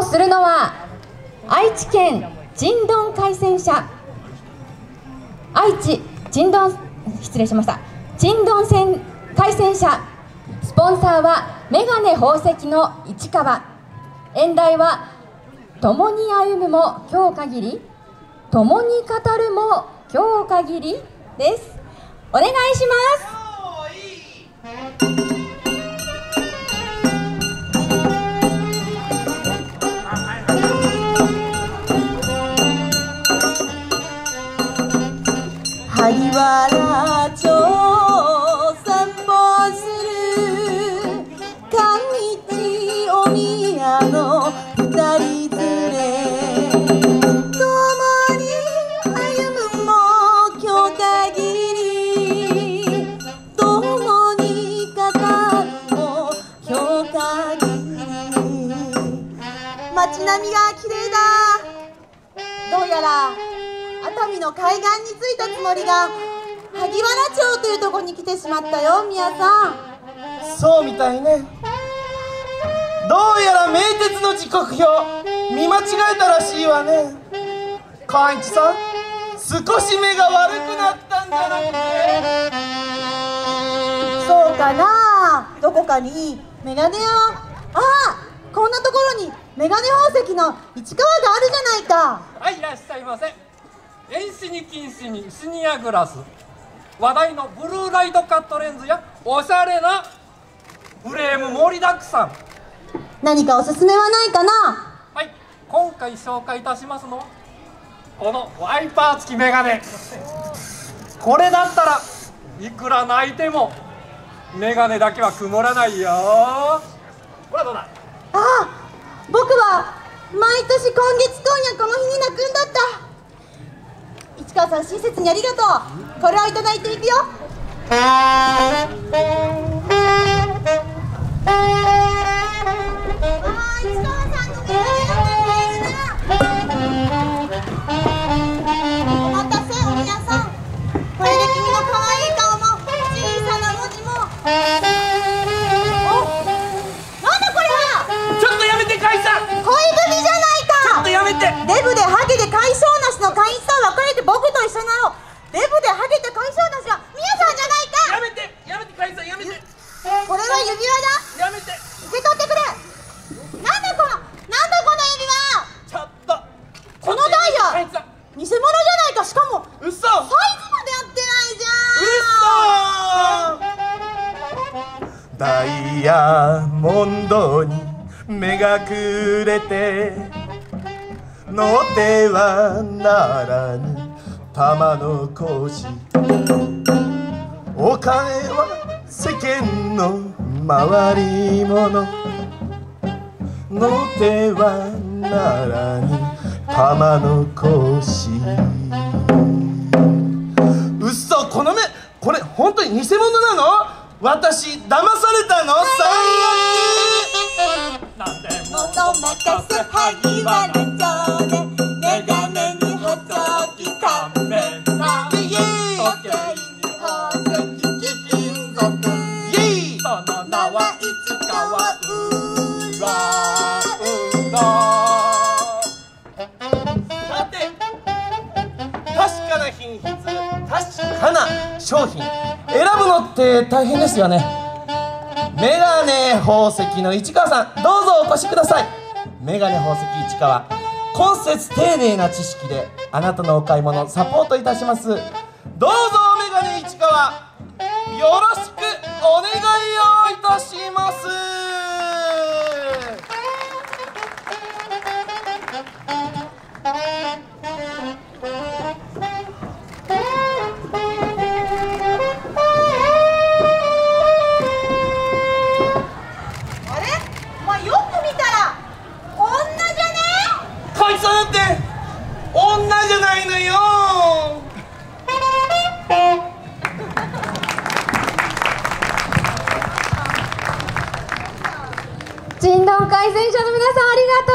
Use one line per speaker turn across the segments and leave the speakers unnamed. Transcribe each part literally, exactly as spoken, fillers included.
するのは愛知県ちんどん海鮮社、愛知ちんどん失礼しましたちんどん鮮海鮮社。スポンサーはメガネ宝石の市川。演題は共に歩むも今日限り、共に語るも今日限りです。お願いします。
萩原町散歩する上市お宮の二人連れ、共に歩むも今日限り、共に語るも今日限り。街並みが綺麗だ。どうやら熱海の海岸に着いたつもりが萩原町というところに来てしまったよ、宮さん。
そうみたいね。どうやら名鉄の時刻表見間違えたらしいわね。寛一さん、少し目が悪くなったんじゃなくて。
そうかな。どこかにメガネ屋、ああ、こんなところにメガネ宝石の市川があるじゃないか。
はい、いらっしゃいませ。遠視に近視にシニアグラス、話題のブルーライトカットレンズやおしゃれなフレーム盛りだくさん。
何かおすすめはないかな。
はい、今回紹介いたしますのはこのワイパー付きメガネ。これだったらいくら泣いてもメガネだけは曇らないよ。これはどうだ。
ああ、僕は毎年今月今夜この日に泣くんだった。市川さん、親切にありがとう。これをいただいていくよ。ああ、市川さんのメガネお待たせ、お宮さん。これで君の可愛い顔も小さな文字も。お、なんだこれは。
ちょっとやめて、カイさん。
恋文じゃないか。
ちょっとやめて。
デブでハゲで甲斐性なしの会員さん、別れて僕と一緒になろう。デブでハゲで甲斐性なしは宮さんじゃないか。
やめて、やめて、カイさん、やめて。
これは指輪だ。
やめて。
受け取ってくれ。なんだこの、なんだこの指輪。
ちょっと。
このダイヤ
カイさん、
偽物じゃないか。しかも
うそ。
サイズまで合ってないじゃん。
うそ。ダイヤモンドに目がくれて乗ってはならぬ玉の輿。お金は世間の回り物、乗ってはならぬ玉の輿。うっそ、この目、これ本当に偽物なの？私騙されたの？最悪。
なんでも
お任せ萩原町でメガネに補聴器カメラ、時計に宝石貴金属、その名は市川うらうら。
さて、確かな品質、確かな商品選ぶのって大変ですよね。メガネ宝石の市川さん、どうぞお越しください。メガネ宝石市川、今節丁寧な知識であなたのお買い物サポートいたします。どうぞメガネ市川、よろしくお願いをいたします。女じゃないのよ。
ちんどん海鮮社の皆さん、ありが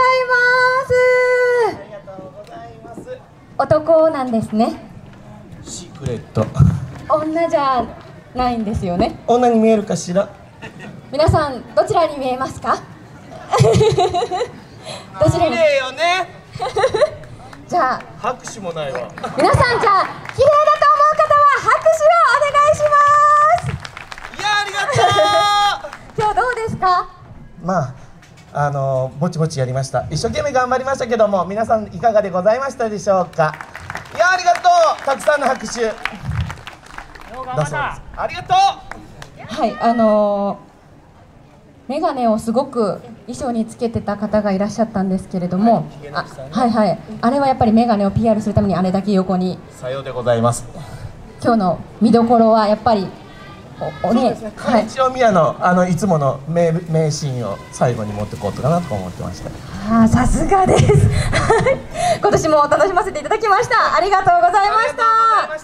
とうございます。
ありがとうございます。
男なんですね。
シークレット。
女じゃないんですよね。
女に見えるかしら。
皆さんどちらに見えますか？ どちらも
綺麗よね。
じゃあ
拍手もないわ。
皆さん、じゃあ綺麗だと思う方は拍手をお願いします。
いやありがとう。
今日どうですか？
まああのぼちぼちやりました。一生懸命頑張りましたけども、皆さんいかがでございましたでしょうか。いやありがとう。たくさんの拍手。だそうです。ありがとう。
はい、あのー、メガネをすごく衣装につけてた方がいらっしゃったんですけれども、あ、はいはい、あれはやっぱりメガネを ピーアール するためにあれだけ横に。
さようでございます。
今日の見どころはやっぱりおおね、はい、
一応宮のあのいつもの名名シーンを最後に持ってこうとかなと思ってました。
あー、さすがです。今年も楽しませていただきました。ありがとうございました。
ありがとうございました。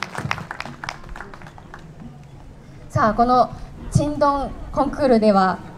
さあ、このチンドンコンクールでは